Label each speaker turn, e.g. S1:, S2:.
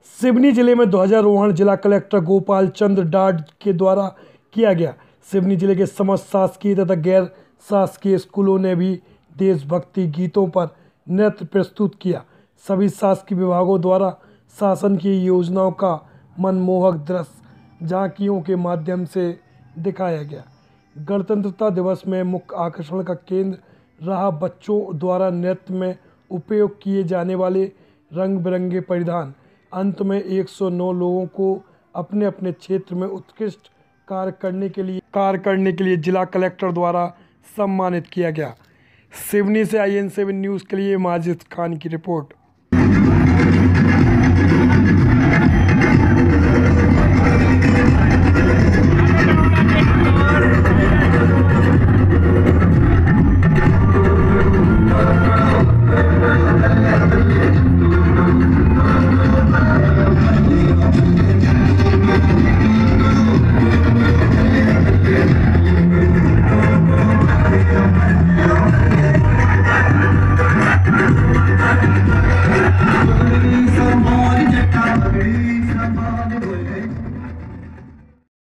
S1: सिवनी जिले में ध्वजारोहण जिला कलेक्टर गोपाल चंद्र डाड के द्वारा किया गया। सिवनी जिले के समस्त शासकीय तथा गैर शासकीय स्कूलों ने भी देशभक्ति गीतों पर नृत्य प्रस्तुत किया। सभी शासकीय विभागों द्वारा शासन की योजनाओं का मनमोहक दृश्य झांकियों के माध्यम से दिखाया गया। गणतंत्रता दिवस में मुख्य आकर्षण का केंद्र रहा बच्चों द्वारा नृत्य में उपयोग किए जाने वाले रंग बिरंगे परिधान। अंत में 109 लोगों को अपने अपने क्षेत्र में उत्कृष्ट कार्य करने के लिए जिला कलेक्टर द्वारा सम्मानित किया गया। सिवनी से IN7 न्यूज़ के लिए माजिद खान की रिपोर्ट।